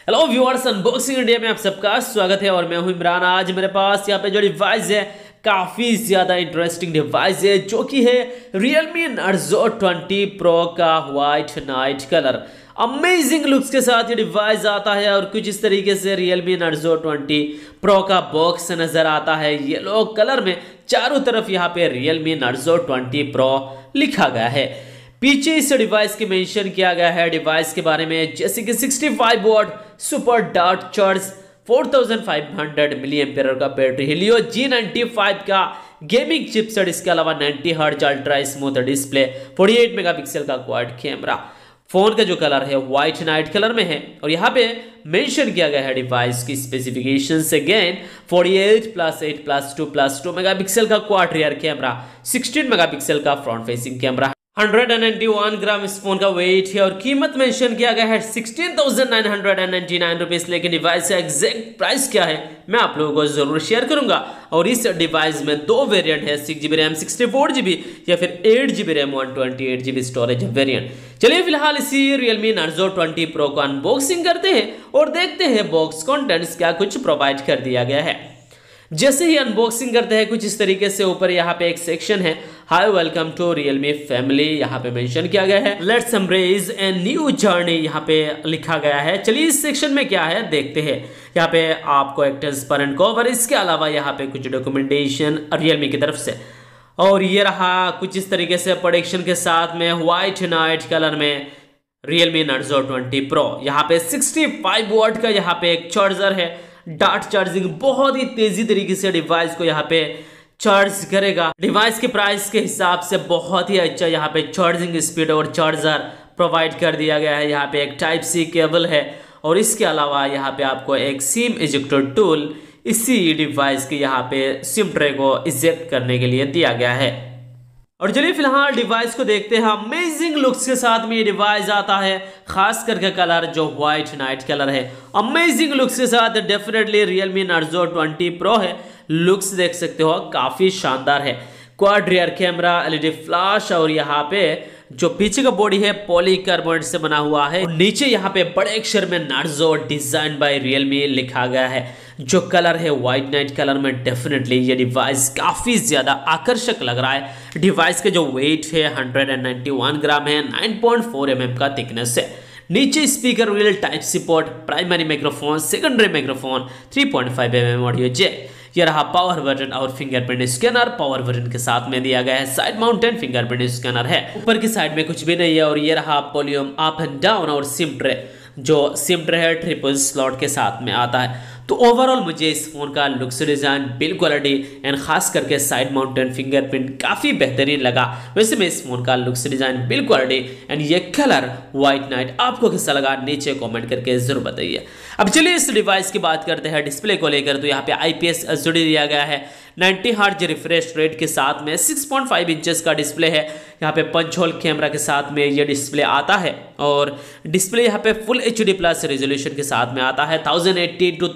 Hello viewers, unboxing India में आप सबका स्वागत है और मैं हूं इमरान। आज मेरे पास यहाँ पे जो डिवाइस है काफ़ी ज़्यादा इंटरेस्टिंग डिवाइस है जो कि है Realme Narzo 20 Pro का white night colour. Amazing looks के साथ ये डिवाइस आता है और कुछ इस तरीके से Realme Narzo 20 Pro का बॉक्स नज़र आता है येलो कलर में। चारों तरफ यहाँ पे Realme Narzo 20 Pro लिखा गया है। पीछे इस डिवाइस की मेंशन किया गया है डिवाइस के बारे में, जैसे कि 65 watt super dart charge, 4500 milli ampere का बैटरी, हिलियो G95 का गेमिंग चिपसेट, इसके अलावा 90 hertz ultra smooth display, 48 megapixel का क्वाड कैमरा। फोन का जो कलर है व्हाइट नाइट कलर में है और यहाँ पे मेंशन किया गया है डिवाइस की स्पेसिफिकेशंस अगेन 48+8+2+2 मेगापिक्सल का क्वाड रियर कैमरा, 16 मेगापिक्सल का फ्रंट फेसिंग कैमरा, 191 ग्राम इस फोन का वेट है और कीमत मेंशन किया गया है 16,999 रुपीस। लेकिन डिवाइस का एग्जैक्ट प्राइस क्या है मैं आप लोगों को जरूर शेयर करूंगा। और इस डिवाइस में दो वेरिएंट है, 6GB रैम 64GB या फिर 8GB RAM 128GB storage variant. चलिए फिलहाल इसी Realme Narzo 20 Pro को अनबॉक्सिंग करते हैं और देखते हैं बॉक्स कंटेंट्स क्या कुछ प्रोवाइड कर दिया गया है। जैसे ही अनबॉक्सिंग करते हैं कुछ इस तरीके से ऊपर यहाँ पे एक सेक्शन है, hi welcome to Realme family, यहाँ पे मेंशन किया गया है। Let's embrace a new journey यहाँ पे लिखा गया है। चलिए इस सेक्शन में क्या है देखते हैं। यहाँ पे आपको एक ट्रांसपेरेंट कवर, इसके अलावा यहाँ पे कुछ डॉक्यूमेंटेशन Realme की तरफ से, और ये रहा कुछ इस तरीके से प्रोडक्शन के साथ में व्हाइट नाइट कलर में Realme Narzo 20 Pro। यहाँ पे 65 वॉट का यहाँ पे एक चार्जर है, डार्ट चार्जिंग, बहुत ही तेजी तरीके से डिवाइस को यहाँ पे चार्ज करेगा। डिवाइस के प्राइस के हिसाब से बहुत ही अच्छा यहाँ पे चार्जिंग स्पीड और चार्जर प्रोवाइड कर दिया गया है। यहाँ पे एक टाइप सी केबल है और इसके अलावा यहाँ पे आपको एक सिम इजेक्टर टूल इसी डिवाइस के यहाँ पे सिम ट्रे को इजेक्ट करने के लिए दिया गया है। और चलिए फिलहाल डिवाइस को देखते हैं। अमेजिंग लुक्स के साथ में ये डिवाइस आता है, खास करके कलर जो व्हाइट नाइट कलर है। अमेजिंग लुक्स के साथ डेफिनेटली Realme Narzo 20 Pro है। लुक्स देख सकते हो काफी शानदार है। Quad rear camera, LED flash और यहाँ पे जो पीछे का बॉडी है पॉलीकार्बोनेट से बना हुआ है। नीचे यहाँ पे बड़े अक्षर में Narzo डिजाइन बाय Realme लिखा गया है। जो कलर है व्हाइट नाइट कलर में, डेफिनेटली ये डिवाइस काफी ज्यादा आकर्षक लग रहा है। डिवाइस के जो वेट है 191 ग्राम है, 9.4 mm का थिकनेस है। नीचे speaker wheel, type C port, primary microphone, secondary microphone, 3.5 mm audio jack. यह रहा पावर बटन और फिंगरप्रिंट स्कैनर, पावर बटन के साथ में दिया गया है। साइड माउंटेन फिंगरप्रिंट स्कैनर है। ऊपर की साइड में कुछ भी नहीं है। और ये रहा वॉल्यूम अप एंड डाउन और सिम ट्रे, जो सिम ट्रे है ट्रिपल स्लॉट के साथ में आता है। तो ओवरऑल मुझे इस फोन का looks, design, build quality and खास करके साइड माउंटेन फिंगरप्रिंट काफी बेहतरीन लगा। वैसे में इस फोन का looks, design, build quality and ये कलर व्हाइट नाइट आपको कैसा लगा नीचे कमेंट करके जरूर बताइए। अब चलिए इस डिवाइस की बात करते हैं डिस्प्ले को लेकर। तो यहाँ पे IPS LCD दिया गया है, 90 हर्ट्ज रिफ्रेश रेट के साथ में, 6.5 इंचेस का डिस्प्ले है। यहाँ पे पंच होल कैमरा के साथ में ये डिस्प्ले आता है और डिस्प्ले यहाँ पे फुल HD प्लस रेजोल्यूशन के साथ में आता है। 1080 to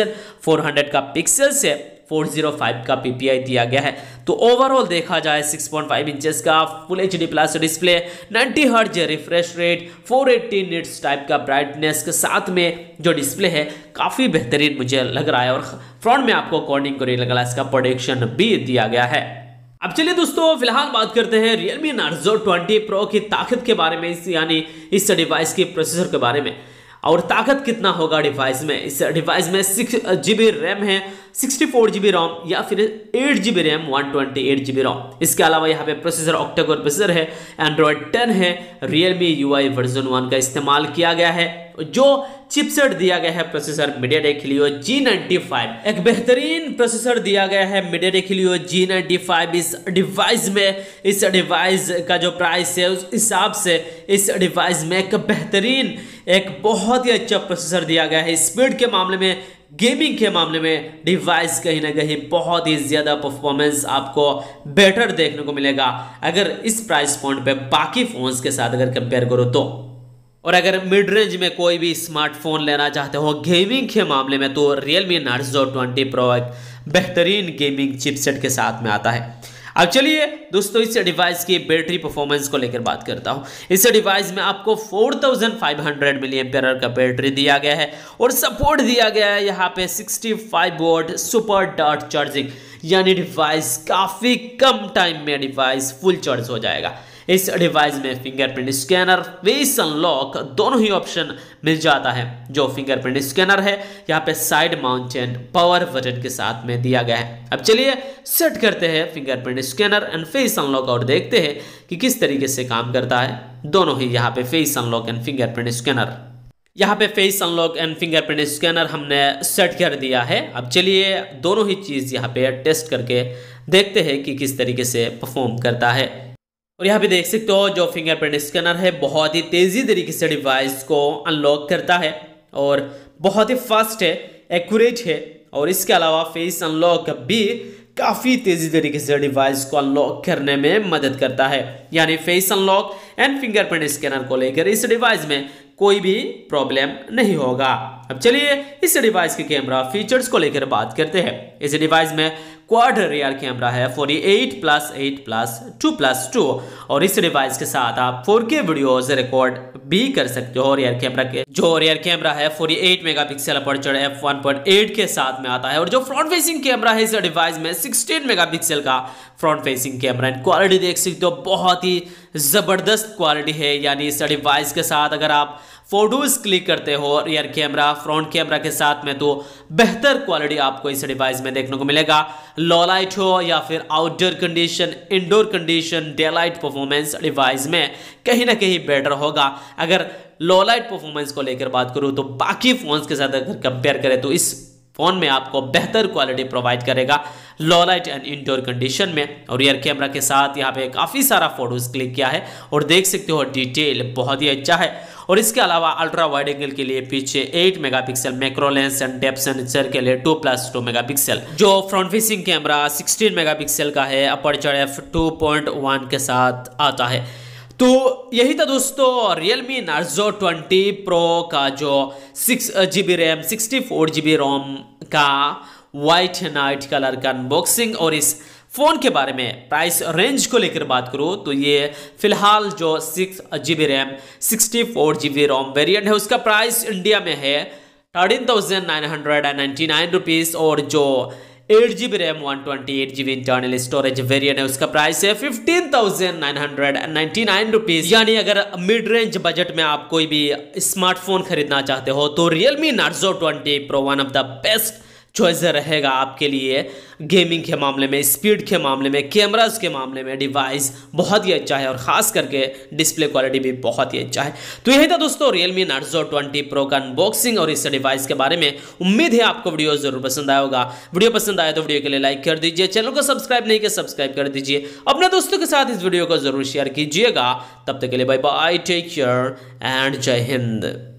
2400 का पिक्सल से 405 का PPI दिया गया है। तो ओवरऑल देखा जाए 6.5 इंचेस का full HD plus display, 90 hertz refresh rate, 480 nits type का ब्राइटनेस के साथ में जो डिस्प्ले है काफ़ी बेहतरीन मुझे लग रहा है। और फ्रंट में आपको कॉर्निंग कोरियल ग्लास का प्रोटेक्शन भी दिया गया है। अब चलिए दोस्तों फिलहाल बात करते हैं Realme Narzo 20 Pro की ताकत के बारे में, यानी इस डिवाइस के प्रोसेसर के बारे में। और ताकत कितना होगा डिवाइस में। इस डिवाइस में 6GB रैम है, 64GB रोम या फिर 8GB रैम 128GB रोम। इसके अलावा यहाँ पे प्रोसेसर ऑक्टा कोर प्रोसेसर है, Android 10 है, Realme UI वर्जन 1 का इस्तेमाल किया गया है। जो चिपसेट दिया गया है प्रोसेसर MediaTek Helio G95, एक बेहतरीन प्रोसेसर दिया गया है MediaTek Helio G95 इस डिवाइस में। इस डिवाइस का जो प्राइस है उस हिसाब से इस डिवाइस में एक बेहतरीन, एक बहुत ही अच्छा प्रोसेसर दिया गया है। स्पीड के मामले में, गेमिंग के मामले में डिवाइस कहीं ना कहीं बहुत ही ज़्यादा परफॉर्मेंस आपको बेटर देखने को मिलेगा अगर इस प्राइस पॉइंट पे बाकी फ़ोन्स के साथ अगर कंपेयर करो तो। और अगर मिड रेंज में कोई भी स्मार्टफोन लेना चाहते हो गेमिंग के मामले में, तो Realme Narzo 20 Pro एक बेहतरीन गेमिंग चिपसेट के साथ में आता है। अब चलिए दोस्तों इस डिवाइस की बैटरी परफॉर्मेंस को लेकर बात करता हूं। इस डिवाइस में आपको 4500 मिली एम्पियर का बैटरी दिया गया है और सपोर्ट दिया गया है यहाँ पे 65 वोल्ट सुपर डॉट चार्जिंग, यानी डिवाइस काफी कम टाइम में डिवाइस फुल चार्ज हो जाएगा। इस डिवाइस में फिंगरप्रिंट स्कैनर, फेस अनलॉक दोनों ही ऑप्शन मिल जाता है। जो फिंगरप्रिंट स्कैनर है यहाँ पे साइड माउंटेड पावर बटन के साथ में दिया गया है। अब चलिए सेट करते हैं fingerprint scanner and face unlock और देखते हैं कि किस तरीके से काम करता है दोनों ही। यहाँ पे face unlock and fingerprint scanner, यहाँ पे face unlock and fingerprint scanner हमने सेट कर दिया है। अब चलिए दोनों ही चीज़ यहाँ पे टेस्ट करके देखते हैं कि किस तरीके से परफॉर्म करता है। और यहाँ पे देख सकते हो जो फिंगरप्रिंट स्कैनर है बहुत ही तेज़ी तरीके से डिवाइस को अनलॉक करता है और बहुत ही फास्ट है, एक्यूरेट है। और इसके अलावा फेस अनलॉक भी काफ़ी तेज़ी तरीके से डिवाइस को अनलॉक करने में मदद करता है। यानी face unlock and fingerprint scanner को लेकर इस डिवाइस में कोई भी प्रॉब्लम नहीं होगा। अब चलिए इस डिवाइस के कैमरा फीचर्स को लेकर बात करते हैं। इस डिवाइस में क्वाड रियर कैमरा है 48+8+2+2 और इस डिवाइस के साथ आप 4K वीडियोस रिकॉर्ड भी कर सकते हो। रियर कैमरा के जो रियर कैमरा है 48 मेगापिक्सल अपर्चर f1.8 के साथ में आता है और जो फ्रंट फेसिंग कैमरा है इस डिवाइस में 16 मेगापिक्सल का फ्रंट फेसिंग कैमरा। क्वालिटी देख सकते हो बहुत ही ज़बरदस्त क्वालिटी है। यानी इस डिवाइस के साथ अगर आप फोटोज क्लिक करते हो रियर कैमरा फ्रंट कैमरा के साथ में तो बेहतर क्वालिटी आपको इस डिवाइस में देखने को मिलेगा। लो लाइट हो या फिर outdoor condition, indoor condition, daylight performance device में कहीं ना कहीं बेटर होगा। अगर लो लाइट परफॉर्मेंस को लेकर बात करूँ तो बाकी फोन्स के साथ अगर कंपेयर करें तो इस फोन में आपको बेहतर क्वालिटी प्रोवाइड करेगा low light and indoor condition में। और रियर कैमरा के साथ यहाँ पे काफ़ी सारा फोटोज क्लिक किया है और देख सकते हो डिटेल बहुत ही अच्छा है। और इसके अलावा अल्ट्रा वाइड एंगल के लिए पीछे 8 megapixel macro lens and depth sensor के लिए 2+2 मेगापिक्सल। जो फ्रंट फेसिंग कैमरा 16 मेगापिक्सल का है, अपर्चर f2.1 के साथ आता है। तो यही था दोस्तों Realme Narzo 20 Pro का जो 6GB रैम 64GB रोम का वाइट नाइट कलर का अनबॉक्सिंग। और इस फ़ोन के बारे में प्राइस रेंज को लेकर बात करूँ तो ये फिलहाल जो 6GB रैम 64GB रोम वेरिएंट है उसका प्राइस इंडिया में है 13,999 रुपीज़ और जो 8GB RAM 128GB internal storage variant है उसका प्राइस है 15,999 रुपीज़। यानी अगर मिड रेंज बजट में आप कोई भी स्मार्टफोन खरीदना चाहते हो तो Realme Narzo 20 Pro one of the best choice रहेगा आपके लिए। गेमिंग के मामले में, स्पीड के मामले में, कैमरास के मामले में डिवाइस बहुत ही अच्छा है और ख़ास करके डिस्प्ले क्वालिटी भी बहुत ही अच्छा है। तो यही था दोस्तों Realme Narzo 20 Pro का अनबॉक्सिंग और इस डिवाइस के बारे में। उम्मीद है आपको वीडियो जरूर पसंद आया होगा। वीडियो पसंद आया तो वीडियो के लिए लाइक कर दीजिए, चैनल को सब्सक्राइब नहीं किया सब्सक्राइब कर दीजिए, अपने दोस्तों के साथ इस वीडियो को जरूर शेयर कीजिएगा। तब तक के लिए bye bye, take care and जय हिंद।